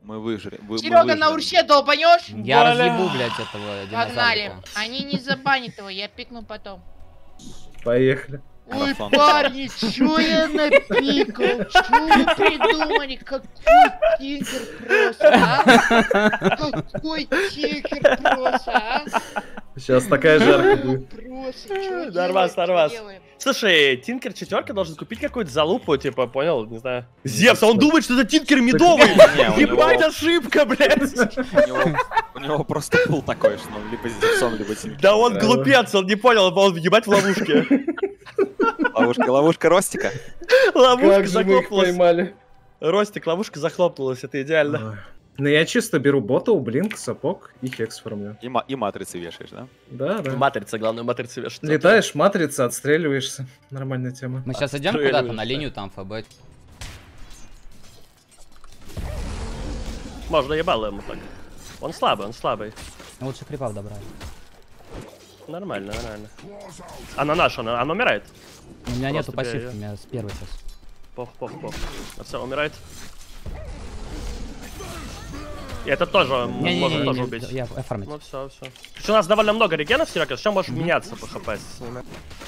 Мы выжили. Серега, на урсе долбанешь? Я разъебу, блядь, этого динозаврика. Погнали. Они не забанят его, я пикну потом. Поехали. Ой, парни, чё я напикал? Чё вы придумали? Какой тигр просто, а? Какой тигр просто, а? Сейчас такая жарка будет. Нормас. Слушай, Тинкер 4 должен купить какую-то залупу, типа, понял? Не знаю. Зевс, он думает, что это Тинкер медовый! Ебать, ошибка, блядь! У него просто пул такой, что он либо с Зевсом, либо Тинкер. Да он глупец, он не понял, он ебать в ловушке. Ловушка Ростика. Ловушка захлопнулась. Поймали. Ростик, ловушка захлопнулась, это идеально. Ну я чисто беру ботл, блинк, сапог и хекс формлю. И матрицы вешаешь, да? Да, да. Матрица, главное, матрица вешать. Летаешь, матрица, отстреливаешься. Нормальная тема. Мы сейчас идем куда-то на линию, там ФБ. Можно ебало ему так. Он слабый. Лучше крипов добрали. Нормально. Она наша, она умирает. У меня нету Просто пассивки, у меня с первой сейчас. Пох. Все, умирает. И это тоже можно тоже убить. Я оформить. Ну все. У нас довольно много регенов, Серега, сейчас можешь меняться по хп с ними.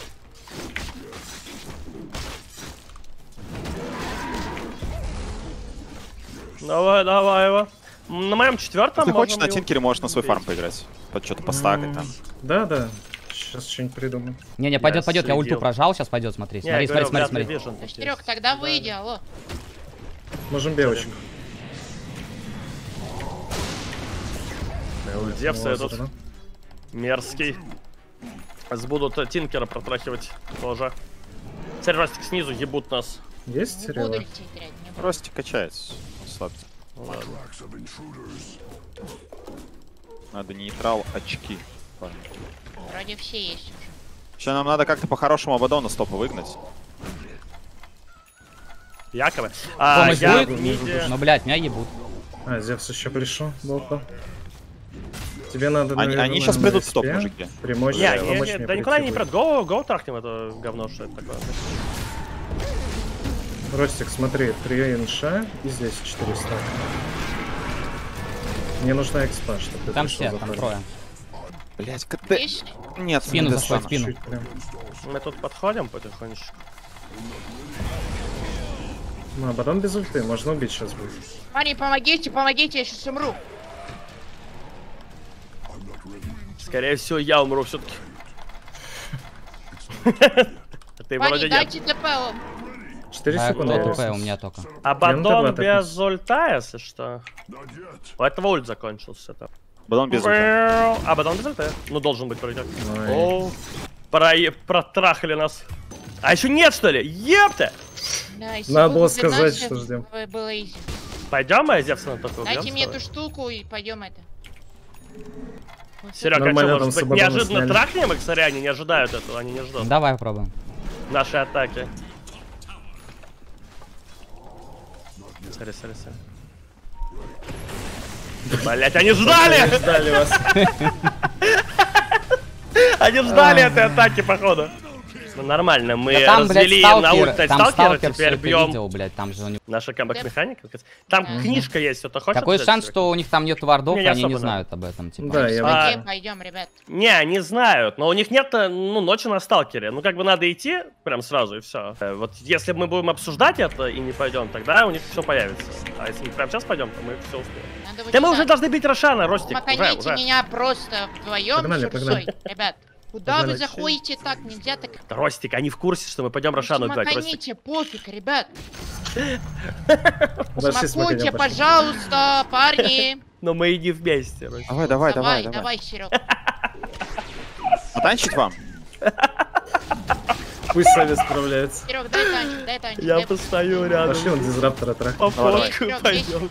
Давай его. На моем 4-м. Ты хочешь на Тинкере, можешь на свой фарм поиграть. Под что-то постакать там. Да. Сейчас что-нибудь придумаю. Не, пойдет. Я ульту прожал, сейчас пойдет, смотри. Смотри. Серег, тогда выйди, алло. Можем белочку. Зевс этот мерзкий. Будут Тинкера протрахивать тоже. Теперь Ростик снизу ебут нас. Есть Не Рева? буду лететь, блядь, не буду. Ростик качается. Слабый. Надо нейтрал очки. Вроде все есть уже. Сейчас нам надо как-то по-хорошему Абадона стопа выгнать. Якобы. Помощь Я будет? в миде. Ну, блядь, меня ебут. Зевс еще пришел, Болка. Тебе надо, Они сейчас придут в стоп, мужики. Помочь Да мне никуда не прийти придет. Гоу трахнем это говно, что это такое. будет. Ростик, смотри, 3 инша и здесь 400. Мне нужна экспа, чтобы ты Там пришел все, за там парень. трое. Блять, КТ. Есть? Нет, Спину не заходит, достану. спину. Чуть прям. Мы тут подходим потихонечку. Ну, а потом без ульты, можно убить сейчас будет. Парни, помогите, я сейчас умру. Скорее всего, я умру все-таки. Ты Парни, вроде нет. дайте ТП. 4 А, секунды. кто я ТП? У остался. меня только. Абадон Янта без ульта, если что. У этого ульт закончился там. Абадон без ульта. Абадон без ульта. Ну, должен быть вроде как. Ой. О, протрахали нас. А еще нет, что ли? Епта! Надо было сказать, что ждем. Было изи. Пойдем, мы Зевса только убьем. Дайте мне эту штуку и пойдем это. Серега, Нормально, что, там может с быть, Абадоном неожиданно сняли. трахнем их, смотри, они не ожидают этого, они не ждут Давай попробуем. наши атаки. Смотри. Блять, они ждали! Ждали вас. Они ждали этой атаки, походу. Ну, нормально, мы Да там, блядь, развели на ульт там сталкера, сталкер теперь всё это бьем видел, блядь, там же у них... наша камбэк-механика. Там книжка есть, кто-то хочет Такой взять, шанс, Серега? что у них там нет вардов, Не, и не они не особо, да. знают об этом, типа. Да, я Пойдем, ребят. Не, они знают, но у них нет, ну, ночи на сталкере. Ну, как бы надо идти прям сразу и все. Вот если мы будем обсуждать это и не пойдем, тогда у них все появится. А если мы прямо сейчас пойдем, то мы все успеем. Надо Да мы уже вычитать. должны бить Рошана, Ростик. Маканите Уже. меня просто вдвоем Погнали, с Урсой, ребят. Куда Погнали. вы заходите так? Нельзя так. Ростик, они в курсе, что мы пойдем Рошану убивать, Ростик. Маканите, пофиг, ребят. Пошли, Смакуйте, смотри, пожалуйста, парни. Но мы иди вместе, Ростик. Давай, Серег. Потанчить вам? Пусть сами справляются. Серег, дай танчик. Я постою рядом. Пошли, он дизраптора трах. По Давай. фотку пойдем.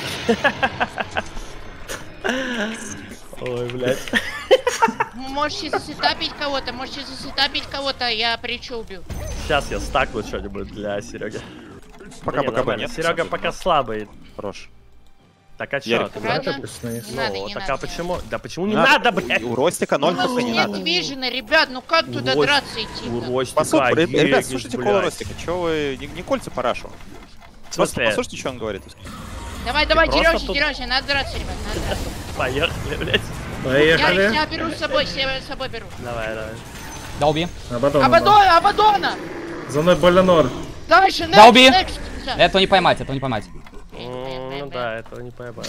Ой, блядь. Можете засетапить кого-то, я притчу убью. Сейчас я стакну что-нибудь для Сереги. Пока нет. Серега пока слабый. Хорош. Так а чё? Ярик, ты Правда? Трах пусть есть. Не надо, Ну, не так надо. а почему? Да почему не надо, блядь? У Ростика 0 У нас пока не нет надо. вижена, ребят, ну как туда Ростик- драться идти? У Ростика Послушай, ребят, есть, слушайте блядь. коло Ростика. Чего вы не кольца парашу? В смысле? Послушайте, что он говорит. Давай, давай, просто деремся, тут- деремся. Надо драться, ребят, надо драться. Поехали, блядь. Я Поехали. себя беру с собой, себя с собой беру. Давай, давай. Да уби. Абадон. Абадона, Абадона! За мной Болянор. Дальше, Да, уби. next. Всё. Этого не поймать, этого не поймать. Ну да, этого не поймаю.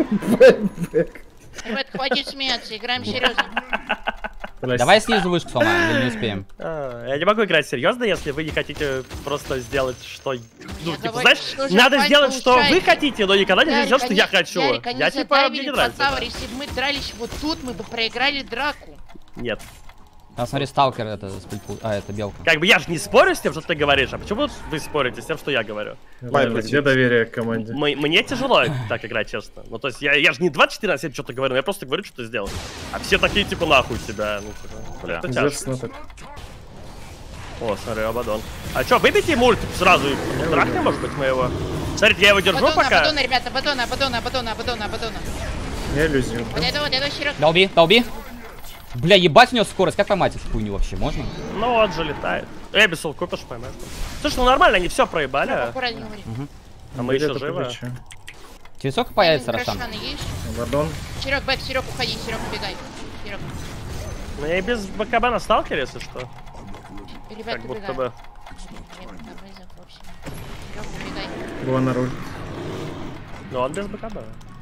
Ребят, хватит смеяться, играем серьезно. Давай снизу вышку сломаем, или не успеем. Я не могу играть серьезно, если вы не хотите просто сделать, что... Ну, типа, говорю, знаешь, что же надо файн сделать, что вы получается. хотите, но никогда нельзя сделать, что я Ярик, хочу. Ярик, они Я типа, мне задавили не по нравится. тавер. Если бы мы дрались вот тут, мы бы проиграли драку. Нет. Там, смотри, сталкер это спильпу. А, это белка. Как бы я же не спорю с тем, что ты говоришь, а почему вы спорите с тем, что я говорю? Ладно, где доверие к команде? Мне тяжело так играть, честно. Ну, то есть, я же не 24 на 7 что-то говорю, но я просто говорю, что ты сделал. А все такие, типа, нахуй тебя. Ну, типа, Бля. это тяжко. Известно так. О, смотри, Абадон. А чё, выбейте мульт сразу и трахнем, может быть, моего? Смотрите, я его держу Абадона, пока. Абадона, ребята, Абадона, Абадона, Абадона, Абадона, Абадона. Я иллюзию. Вот это, Серег. Да уби, да уби. Бля, ебать у него скорость, как поймать эту хуйню вообще, можно? Ну вот же летает. Эбисол купишь, поймаешь. Слушай, ну нормально, они все проебали. Аккуратнее говори. А мы еще живы. Через сколько появится Рошан Рошан? есть? Абадон. Серег, бэк, Серег, уходи, Серег, убегай. Серег, Ну я и без БКБ на сталкере, если что. ребят, Как будто убегай. бы. Серег, убегай. Была на руль. Ну он без БКБ.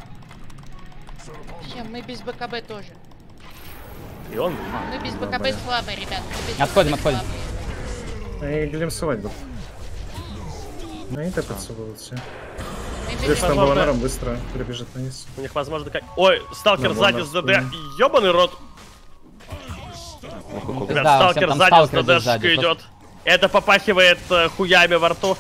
Все, мы без БКБ тоже. И он. Мы без БКБ слабые, ребят. мы без Отходим, БКБ отходим. слабые. Они глимсовать будут. Ну и так отсылают все. Мы без Здесь там возможно- Боланором быстро прибежит вниз. У них возможно как. Ой, сталкер Ну, сзади ладно, с ДД. Ёбаный рот. Ребят, Да, сталкер там сзади сталкер с ДДшкой сзади, идет. Это попахивает хуями во рту.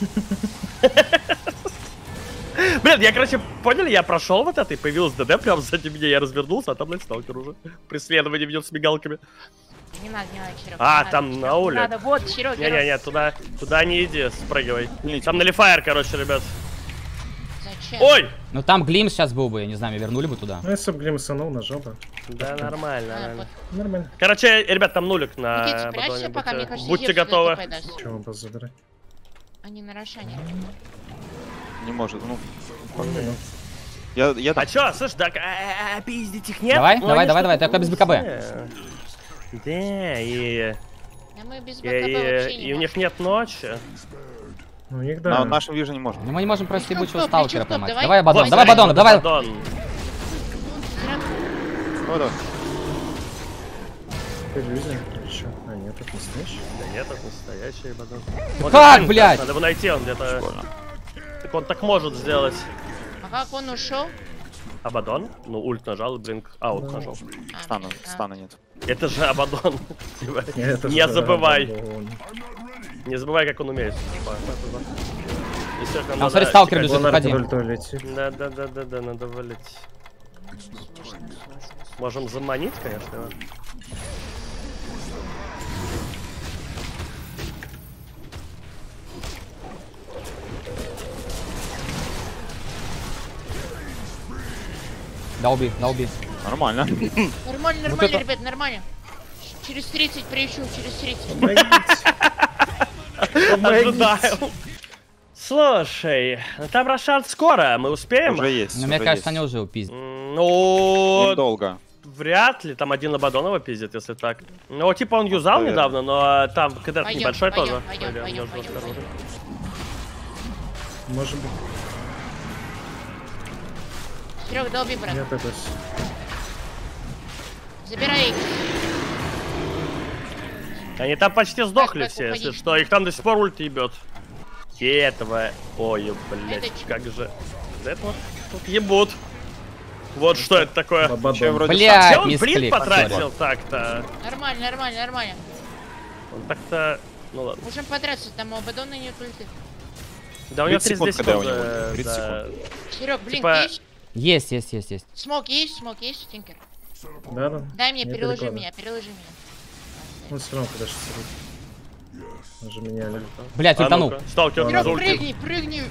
Блин, я, короче, поняли, я прошел вот это, и появилась ДД прям сзади меня, я развернулся, а там, блядь, сталкер уже. Преследование ведет с мигалками. Не надо, Серег. А, не надо, там Серег, на не улице. Надо, вот, Серег, Не-не-не, туда не иди, спрыгивай. Там налифайр, короче, ребят. Зачем? Ой! Ну там глим сейчас был бы, я не знаю, вернули бы туда. Ну если бы глимсанул, нажал бы. Да, нормально, А, нормально. вот. Нормально. Короче, ребят, там нулик на Никита, прячься батоне. пока, мне кажется, Будьте Зевс туда готовы. типа даст. Чего он базу забирать? Они на Рошане. Не может, ну. Ну, Я А так. чё, слышь, так пиздить их нет? Давай, Ну, давай, они давай, что-то давай, только без БКБ. вкусные. Да, и Да мы без БКБ вообще не у них нет ночи. Ну, у них На да. нашем вижу не можем. Ну мы не можем просто ебучего Стоп, сталкера стоп, поймать. давай. Давай Абадон, Вот, давай Абадон, давай. Абадон. Давай. Иллюзия. Че? А, нет, это настоящий. Да нет, это настоящий Абадон. Как, блядь? Надо его найти, он где-то... Прикольно. Так он так может сделать. А как он ушел? Абадон? Ну, ульт нажал, блинк, аут нажал. Стана нет. Это же Абадон. Типа, Это Не же забывай. Абадон. Не забывай, как он умеет. Естественно, Там, надо смотри, сталкер тикать. лежит. Боланор уходи. под ультой летит. Да, надо валить. Можем заманить, конечно. его. Да уби, да уби. Нормально. Нормально, Вот нормально, это- ребят, нормально. Через 30 приищу, через 30. Ожидаю. Слушай, ну там Рошан скоро, мы успеем? Уже есть. Но мне уже кажется, есть. они уже упиздят. Ну, Недолго. вряд ли. Там один Абадонова пиздит, если так. Ну, типа он юзал Наверное. недавно, но там КД Пойдем, небольшой пойдем, тоже. пойдем, пойдем, нужно пойдем, осторожно. Может быть. Серег, долби, брат. Нет, это... Забирай их. Они там почти сдохли Так, все, уходи. если что. Их там до сих пор ульт ебет. И этого... Ой, блядь, Это чё? как же... Да это вот тут ебут. Вот что это такое. Че Абадон. вроде Где Блядь, он блин мисклик, потратил так-то? Нормально, нормально, нормально. Он так-то... Ну ладно. Можем подраться, там у Абадона нет ульты. Да у него 30 30 секунд, когда у секунд. него, 30 да. Серег, блин, Типа- есть? Есть. Смог есть, Тинкер. Да, да. Дай мне, Не переложи далеко, меня, переложи меня. Он все равно подошел. Он же меняли. Блять, А ультанул. ну-ка, сталкер Серег, за ультом. прыгни, прыгни.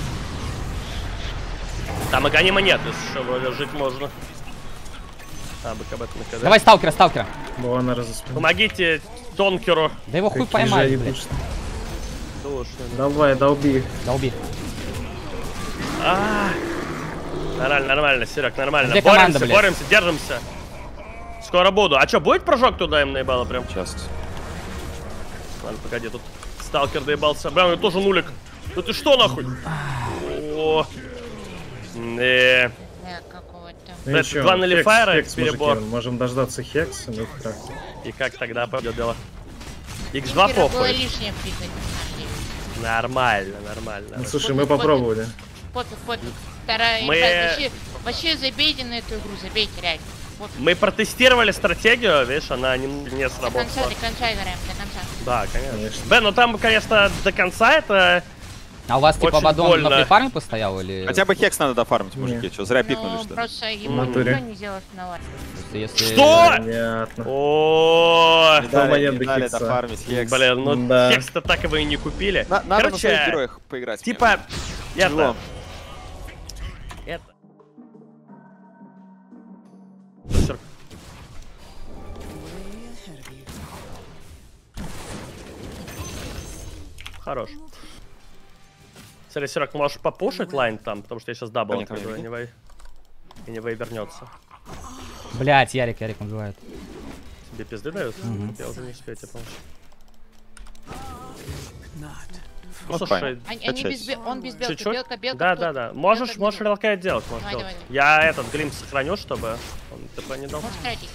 Там и гони монеты, если что, вроде жить можно. А, БКБ на КД. Давай сталкера, сталкера. Боланор за спину. Помогите Тонкеру. Да его хуй Какие же поймать, они блядь. пушат. Слушай, Давай, долби их. Да уби. А, Нормально, нормально, Серег, нормально. Где команда, Боремся, блядь? боремся, держимся. Скоро буду. А что, будет прыжок туда им наебало прям? Сейчас. Ладно, погоди, тут сталкер доебался. Бля, у него тоже нулик. Ну ты что нахуй? О, Какого-то. Ну Это ничего, два нулифайра, хекс, перебор. мужики, можем дождаться хекса, ну как. И как тогда пойдет дело? X2 Было похуй. лишнее прыгать, на самом деле. Нормально, нормально. Ну, слушай, мы попробовали. Пофиг, пофиг. Вторая, Мы- ребят, вообще забейте на эту игру, забейте, реально. Пофиг. Мы протестировали стратегию, видишь, она не До сработала. конца играем, до конца. Да, конечно. Конечно. Бен, ну там, конечно, до конца это... А у вас типа Очень Абаддон больно. на префарме постоял или... Хотя бы хекс надо дофармить, мужики. Нет. Что, зря пикнули, Ну, что ли? просто ему натуре. никто не сделал основать. Если... Что? Понятно. О, Не Дал дали, момент не до дали хекса. дофармить хекс. блин, ну Да. текста так его и не купили. Надо на своих Короче, героях поиграть. типа, Тяжело. это... Хорош. Смотри, Серег, можешь попушить лайн там, потому что я сейчас дабл Понятно, открою, понятно. anyway вернется. Блять, Ярик убивает. Тебе пизды дают? Я уже не успею тебе помочь. Ну, Вот слушай, правильно. Они без, он без белки, чуть-чуть. белка, белка. Да, тут. да, да. Можешь, Белка, можешь белка. релокейт делать, можешь Давай, делать. давай. Я этот глимп сохраню, чтобы он ТП не дал. Можешь тратить.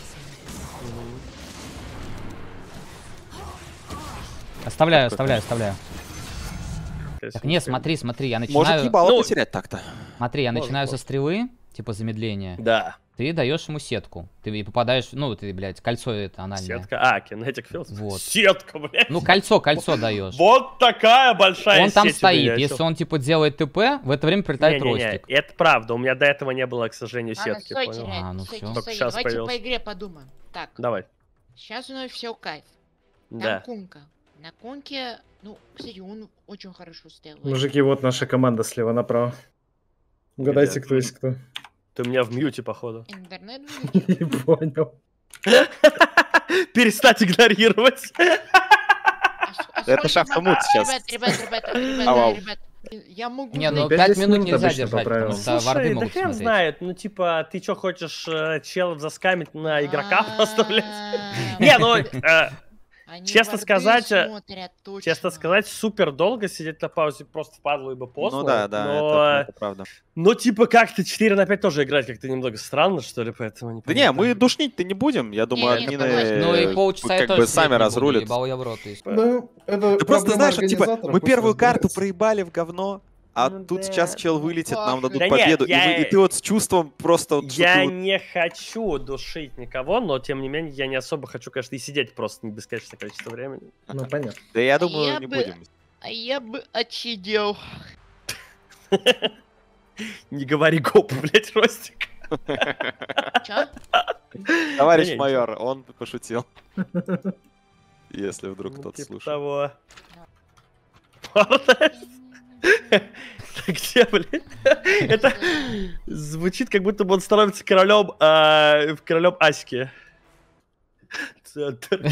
Оставляю. То есть, Так, не, смотри, я Может начинаю... ебало Ну, потерять так-то. Смотри, я может, начинаю со может. стрелы, типа замедления. Да. Ты даешь ему сетку. Ты попадаешь, ну, ты, блядь, кольцо это анальное. Сетка. А, кинетик филд. Вот. Сетка, блядь. Ну, кольцо даешь. Вот такая большая Он там сеть у меня, стоит. Если чё. он, типа, делает ТП, в это время прилетает Не-не-не, ростик. это правда. У меня до этого не было, к сожалению, Ладно, сетки, стойте, понял? ребят, А, ну стойте, всё. Только стойте. щас Давайте появился. по игре подумаем. Так, Давай. сейчас у нас все кайф. Там Да. Кунка. На Кунке, ну, кстати, он очень хорошо стоял. Мужики, вот наша команда слева направо. Угадайте, кто есть кто. Ты у меня в мьюте, походу. Интернет Не понял. Перестать игнорировать. Это шахта-мут сейчас. Ау-ау. Ребят, я могу... Не, ну 5 5 минут минут нельзя обычно по держать, потому правилам. что варды Слушай, да могут хрен смотреть. знает. Ну, типа, ты что, хочешь челов заскамить на игрока просто, блядь? Не, ну, честно сказать, честно сказать, супер долго сидеть на паузе просто впадло и бы поздно. Ну да, да, это правда. Но типа как-то 4 на 5 тоже играть как-то немного странно, что ли, поэтому... Да не, мы душнить-то не будем. Я думаю, Не, не, админы Ну и полчаса я как тоже бы сидеть сами не буду, разрулят. ебал я в рот. и- Ну, это Ты просто знаешь, что, типа, организаторов, мы пусть первую карту разбираются. проебали в говно, а Ну тут да, сейчас чел ну вылетит, нам дадут Да нет, победу, я- и ты вот с чувством просто... вот, что Я ты вот- не хочу душить никого, но тем не менее я не особо хочу, конечно, и сидеть просто бесконечное количество времени. Ну, понятно. Да я Я думаю, не бы- будем. А я бы отсидел. Не говори гоп, блять, Ростик. Чё? Товарищ Да не, майор, он пошутил. Если вдруг Ну, кто-то типа слушает. того. Где, блядь? Это звучит, как будто бы он становится королем Аськи. Центр.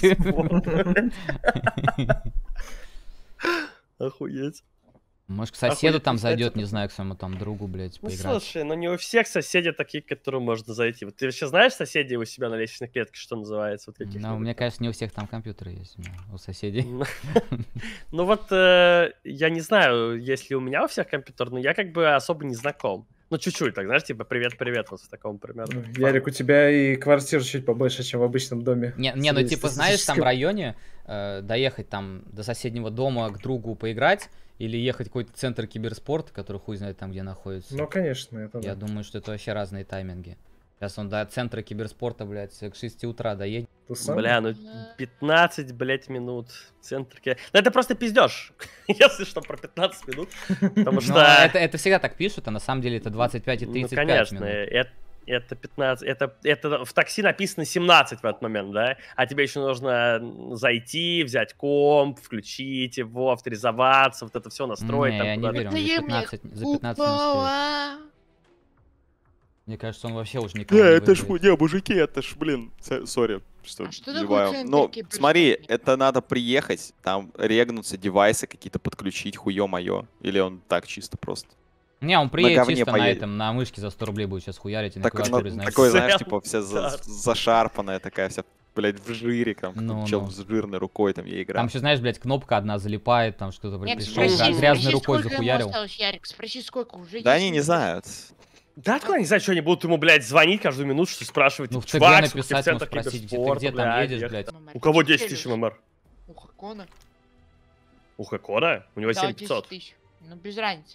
Охуеть. Может, к соседу Охуеть, там кстати, зайдет, это- не знаю, к своему там другу, блядь, Ну поиграть. слушай, ну не у всех соседей такие, к которым можно зайти. Вот ты вообще знаешь соседей у себя на лестничной клетке, что называется? Вот каких-нибудь Ну, у меня, там? конечно, не у всех там компьютеры есть, у соседей. Ну вот, я не знаю, есть ли у меня у всех компьютер, но я как бы особо не знаком. Ну, чуть-чуть, так, знаешь, типа, привет-привет, вот в таком примерно. Ярик, у тебя и квартир чуть побольше, чем в обычном доме. Не, ну типа, знаешь, там в Среднестатистическом. районе доехать там до соседнего дома к другу поиграть, или ехать в какой-то центр киберспорта, который хуй знает там, где находится. Ну, конечно, это Я да. думаю, что это вообще разные тайминги. Сейчас он до центра киберспорта, блядь, к 6 утра доедет. Ту самую? Бля, ну 15, блядь, минут в центре. Ну это просто пиздеж, если что, про 15 минут. Потому Но что... это всегда так пишут, а на самом деле это 25 и Ну, 35 конечно, минут. это 15, это в такси написано 17 в этот момент, да? А тебе еще нужно зайти, взять комп, включить его, авторизоваться, вот это все настроить. Не, там я не куда-то. верю, он Да за я, блядь, 15 не успеет. упала. Мне кажется, он вообще уже никого Не, не это ж, выиграет. не, мужики, это ж, блин, сори, что А что такое перебиваю. центр Ну, киберспорта? смотри, это надо приехать, там регнуться, девайсы какие-то подключить, хуё моё. Или он так чисто просто. Не, он приедет говне чисто на поедет. этом, на мышке за 100 рублей будет сейчас хуярить и на клавиатуре, знаешь. Такой, знаешь, Прям, типа вся да. зашарпанная такая, вся, блядь, в жире, там, Ну, чел ну. с жирной рукой там я играю. Там еще, знаешь, блядь, кнопка одна залипает, там что-то Нет, пришел, спроси, грязной спроси, рукой сколько ему захуярил. осталось, Ярик, спроси, сколько уже. Да есть они не минут? знают. Да откуда они знают, что они будут ему, блядь, звонить каждую минуту, что спрашивать? Ну, в ТГ чувак, написать, ну, сколько тебе спросить, где ты, спорта, где там едешь, ехать?» блядь. ММР. У кого Ты 10 тысяч целишься? ММР? У Хакона? У Хакона? У него Да, 7500. 10 тысяч. Ну, без разницы.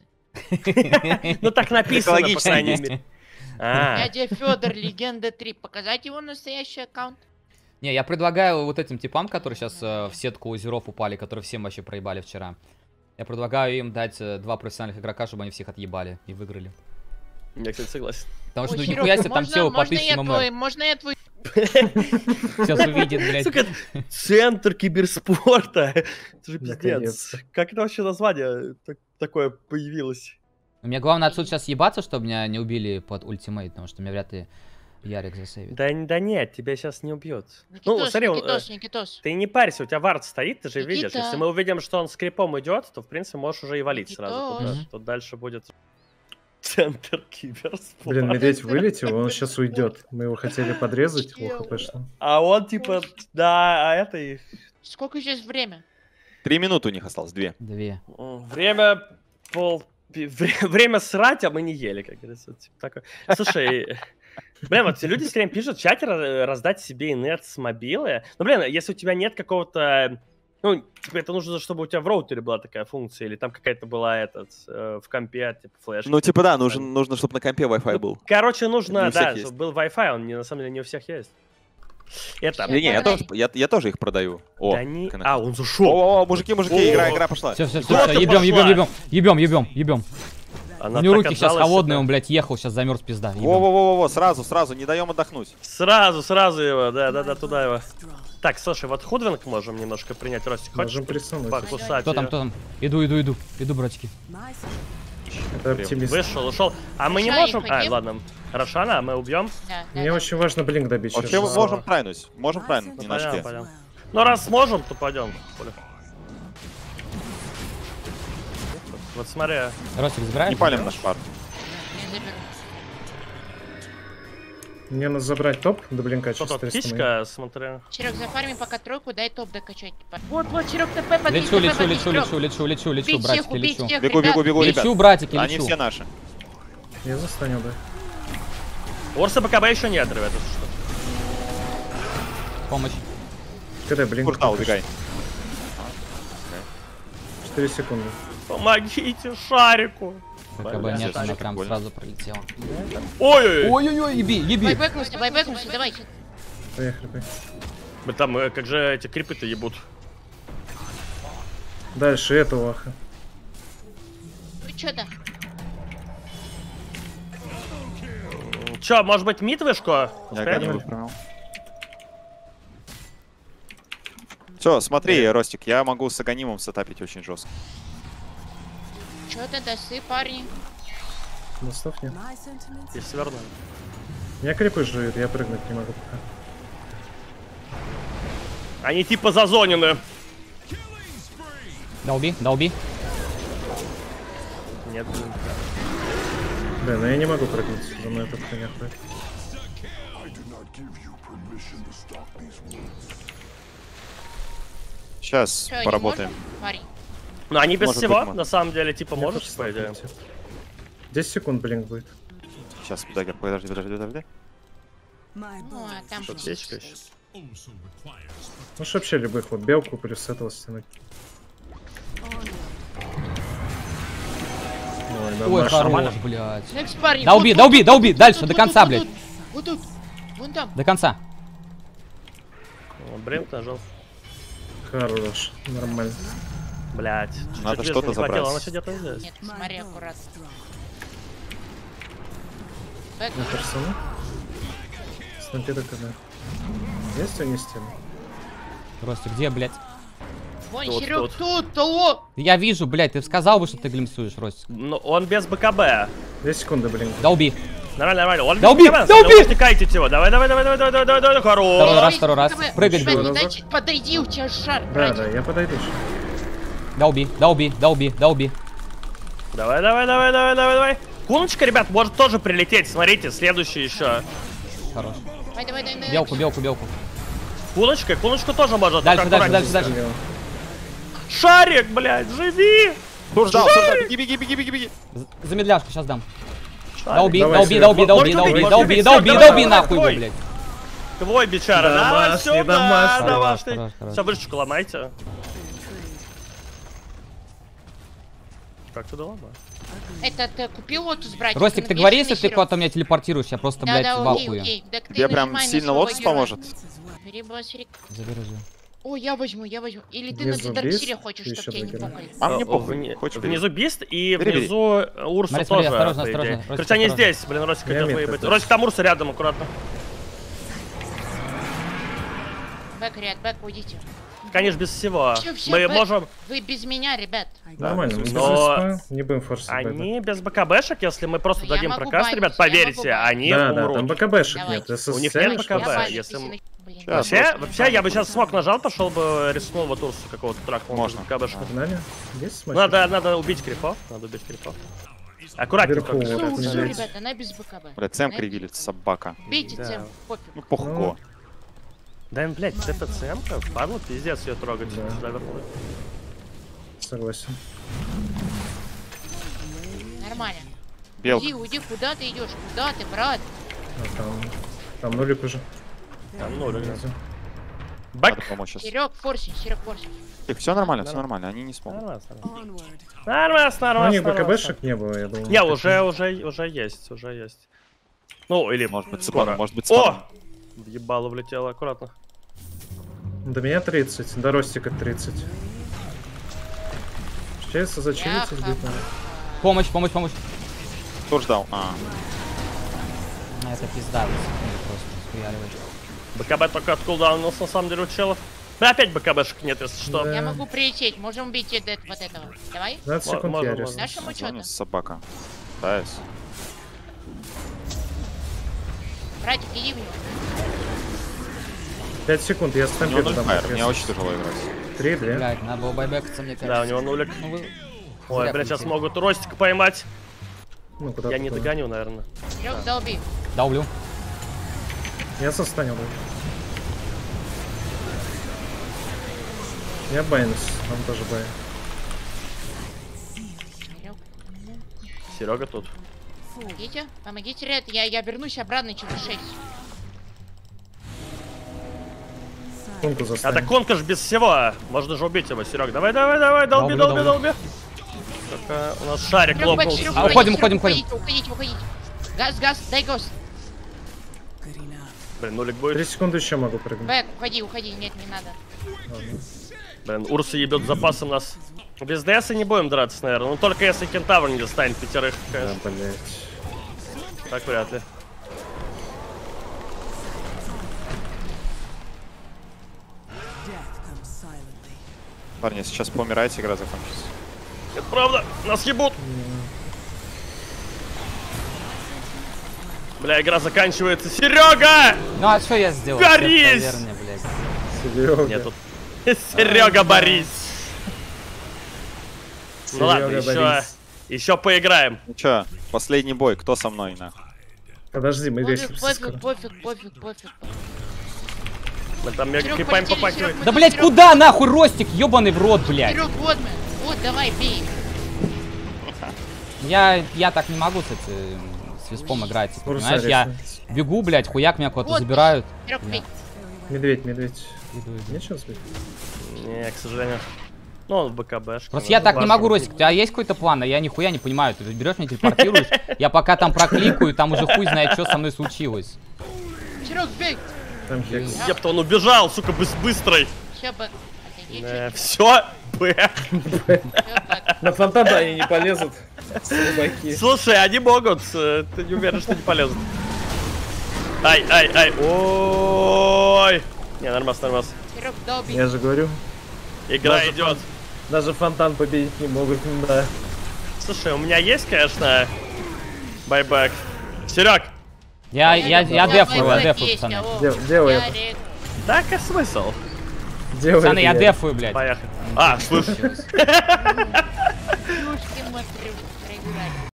Ну так написано, по Экологично. крайней мере. А, Дядя Федор, Легенда 3. Показать его настоящий аккаунт? Не, я предлагаю вот этим типам, которые сейчас в сетку озеров упали, которые всем вообще проебали вчера. Я предлагаю им дать 2 профессиональных игрока, чтобы они всех отъебали и выиграли. я, кстати, согласен. Потому что, ну, Ой, нихуя Серёг, себе, там можно- тело по можно 1000 я твой- ММР. Можно я твой... Сейчас увидит, блядь. Сука, центр киберспорта. Это же пиздец. Наконец-то. Как это вообще название такое появилось? Мне главное отсюда сейчас ебаться, чтобы меня не убили под ультимейт, потому что меня вряд ли Ярик засейвит. Да нет, тебя сейчас не убьет. Ну, Никитос, смотри, Никитос, Никитос. ты не парься, у тебя вард стоит, ты же Никита. видишь. Если мы увидим, что он с крипом идет, то, в принципе, можешь уже и валить сразу. Никитос. Тут, тут дальше будет центр киберспорта. Блин, медведь вылетел, он сейчас уйдет. Мы его хотели подрезать, плохо пошло. А он типа, да, а это и... Сколько сейчас время? 3 минуты у них осталось, 2. 2. Время время срать, а мы не ели, как говорится. Типа такое. Слушай, блин, вот люди все время пишут в чате раздать себе инет с мобилы. Ну, блин, если у тебя нет какого-то... Ну, типа, это нужно, чтобы у тебя в роутере была такая функция, или там какая-то была в компе, типа, флешка. Ну, типа, да, нужно, чтобы на компе Wi-Fi был. Короче, Не нужно, у всех да, есть. чтобы был Wi-Fi, он на самом деле не у всех есть. Это... Не, я тоже их продаю. О, Да не... конечно. А, он зашел. О, мужики, игра пошла. Все, Куда ты ебем, пошла? ебем. Она У него так руки сейчас отдалась холодные, сюда. он, блядь, ехал, сейчас замерз пизда. Ебем. Во-во-во, сразу, не даем отдохнуть. Сразу его, да, туда его. Так, слушай, вот худвинг можем немножко принять. Ростик, хочешь Можем присунуть. покусать Кто там, её? кто там? Иду, братики. Это оптимист. Вышел, ушел. А мы не Рошана можем... их А, хотим? ладно. Рошана, а мы убьем? Да, Мне очень важно блинк добить. Вообще мы сейчас. можем прайнуть. Можем прайнуть немножко. Пойдем. Ну, раз сможем, то пойдем. Вот смотри. Ростик, забираешь? Не палим наш пар. Не заберу. Мне надо забрать топ до блинка Что через тут, 300 моих. птичка, смотри. Черек, зафарми пока тройку, дай топ докачать. Вот, Черек, ТП, подъедь, Лечу, ТП, подъедь, Черёк. лечу, Убить всех, братики, убить лечу. всех, Бегу, ребят. ребят. Лечу, братики, Они лечу. все наши. Я застанил, да. Орса БКБ еще нет, ребята. Что? Помощь. Когда блинк? Курта, убегай. 4 секунды. Помогите шарику. БКБ Бля, нет, она шарик прям прикольно. сразу пролетела. Ой-ой-ой. Ой-ой-ой, еби. Байбекнулся, давай. Поехали. Там, как же эти крипы-то ебут. Дальше этого аха. Вы чё-то? Че, может быть, мид вышку? Я Успеем? не выправил. Все, смотри, Ростик, я могу с Аганимом сетапить очень жестко. Чё-то досы, парни. Достав нет. Если верну. Меня крипы жуют, я прыгнуть не могу пока. Они типа зазонены. Долби. Нет, блин. Блин, ну я не могу прыгнуть, за мной этот хуйня ходит. Сейчас Чё, не поработаем. можем, парень? Ну, они без Может всего, быть, на самом деле, типа, Мне можешь, тоже по идее. стопнуть. 10 секунд блинк будет. Сейчас, Дагер, подожди. Ну, а там... Что, птичка еще? Ну что вообще любых, вот белку плюс этого стянуть. Ой, да, Ой, Маша. хорош, блядь. Некс, парни. Долби, дальше, до конца, блядь. Вот тут. Вон там. До конца. О, Брент нажал. Хорош, нормально. Блять. Надо что-то забрать. Она что где-то здесь. Нет, смотри аккуратно. На персону. Снапида когда. Есть они стены? Ростик, где, блядь? Вон, Тут, Серег, тут. тут, того. Я вижу, блядь, ты сказал бы, что ты глимсуешь, Ростик. Ну, он без БКБ. 2 секунды блинк. Долби. Нормально. Он Да без убей, БКБ, да убей! Втыкайте его. Давай. Хорош. Второй раз. Прыгай, Жмать, Джо. иначе подойди, у тебя шар. Да, братик. да, я подойду. Долби. Давай, давай, давай, давай, давай, давай. Куночка, ребят, может тоже прилететь. Смотрите, следующий еще. Хорош. Давай, давай, давай. Белку, белку, белку. Куночка, куночку тоже может. Дальше, только дальше, аккуратнее. дальше, дальше. Шарик, блядь, живи! Турждал, беги, беги, беги, беги, беги. Замедляшку сейчас дам. Шарик. Да уби, Давай, да уби, Серег. да уби, да уби, да Можно уби, убить, да можно уби, убить. да уби, Всё, да давай, уби давай, нахуй его, давай. блядь. Твой бичара, давай, Домашний, сюда, домашний. домашний. Хорош, хорош. Все, вышечку ломайте. Как ты думал? Это ты купил лотус, братик? Ростик, ты говори, если ты куда-то меня телепортируешь, я просто, блядь, Да, окей, валкую. окей. Так ты Тебе прям нажимай на сильно своего лотос героя. поможет. Бери басерик. Заберу же. О, я возьму, я возьму. Или ты Внизу на Дарксире бист, хочешь, еще чтобы тебя не два покали. А мне похуй. Хочешь, бери. Внизу бист и Бери, бери. внизу Урса Смотри, смотри, тоже. осторожно, по идее. осторожно. Ростик, Короче, они осторожно. здесь, блин, Ростик Я хотел мид выебать. хотел. Ростик, там Урса рядом, аккуратно. Бэк, ребят, бэк, уйдите. Конечно, без всего. Всё, Мы бэк. можем... Вы без меня, ребят. Нормально, мы без Но- СП, не будем форсить. Они без БКБшек, если мы просто Ну, я дадим могу прокаст, банить, ребят, я могу поверьте, банить. они Да, да, там умрут. БКБшек Давай. нет. Если У них социальных нет БКБ, хватает. если- Блин. Вообще, я бы сейчас смог нажал, пошел бы, рискнул вот Урсу какого-то тракнул. Можно. БКБшку. Погнали. Есть смачки? Надо убить крипов, надо убить крипов. Аккуратненько. Вверху только. вот. Все, Блядь. ребят, она без БКБ. Блядь, Сэм кривилит, собака. Бейте Да. Сэм, пофиг. Ну, похуй. Да, блядь, это ЦМ-ка, падла, пиздец ее трогать. Да. Сюда вернули. Согласен. Нормально. Белка. Уйди, уйди, куда ты идешь? Куда ты, брат? А там нулик уже. Там, ну, Внизу. Надо Бэк. помочь сейчас. Серег, форси, Серег, форси. Все нормально, все нормально, они не смогут. Нормально, Ну, нормально. у них БКБшек не было, я думаю. Не, уже есть. Ну, или... Может быть, скоро. цепаном, может быть, О! цепаном. В ебало влетело, аккуратно. До меня 30, до Ростика 30. Сейчас зачилиться Бляха. сбить надо. Помощь, помощь, помощь. Турждал. А, Это пизда, секунду просто схуяривает. БКБ только от кулдаунулся, на самом деле, у челов. Ну, опять БКБшек нет, если что. Да. Я могу прилететь, можем убить вот этого. Давай. 15 секунд Можно, я можно. ресну. Нашему что-то. звонит собака. Пытаюсь. Братик, иди в него. 5 секунд, я У него стампиду ноль дам. фаер, мне очень тяжело играть. 3, 2. Блядь, надо было байбекаться, мне кажется. Да, у него нулик. Ну, вы... Ой, зря блядь, сейчас полетели. могут Ростика поймать. Ну, куда Я не догоню, наверное. Серег, долби. Долблю. Я состанил. Я байнус, он тоже бай. Серег, Серега тут. помогите, ребят, я вернусь обратно через 6. Кунку А застанил. так конка ж без всего. Можно же убить его, Серег. Давай, долби. Долблю. Только у нас шарик Серег, бэк, лопнул. Серег, А, уходите, уходим, Серег, уходим. Уходите. Газ, дай газ. Блин, нулик 3 будет. секунды еще могу прыгнуть. Бэк, уходи, нет, не надо. Блин, Урса ебет запасом нас. Без ДС не будем драться, наверное. Ну только если Кентавр не достанет пятерых, Да, конечно. блять. Так вряд ли. Парни, сейчас поумираете, игра закончится. Это правда, нас ебут. Бля, игра заканчивается. Серега! Ну а что я сделал? Борис! Всех, наверное, блядь. Серега. Нет, тут Серега Борис. Ну ладно, Серега Борис. еще поиграем. Ну чё, последний бой, кто со мной, нахуй? Подожди, мы весимся скоро. Пофиг. Мы там Серег, кипаем полетели, попахивать. Серег, мы Да, тут, блядь, Серег. куда нахуй, Ростик, ёбаный в рот, блядь. Серег, вот мы. Вот, давай, бей. Я так не могу с виспом играть, типа, Урса понимаешь? Я ресну. бегу, блядь, хуяк меня куда-то Вот, забирают. Серег, бей. Медведь. Иду. Нечего сбить? Не, к сожалению. Ну, он в БКБшке. Просто я так не могу, Ростик, у тебя есть какой-то план, а я нихуя не понимаю. Ты берешь меня, телепортируешь, я пока там прокликаю, там уже хуй знает, что со мной случилось. Серег, бей. Там хекс. Епта, он убежал, сука, быстрый. Все, бэк. Отойди, Все, Б. всё, бэк. На фонтан они не полезут. Слабаки. Слушай, они могут. Ты не уверен, что не полезут. Ай. Ой. Не, нормас. Серег, долби. Я же говорю. Игра Даже идет. Даже фонтан победить не могут, да. Слушай, у меня есть, конечно, байбек. Серег, Я дефую, байбек я дефую, есть, пацаны. алло. Делай это. Ярик. так и смысл. Делай Пацаны, я это, дефую, блядь. Поехали. А, слышь. Плюшки мы играть.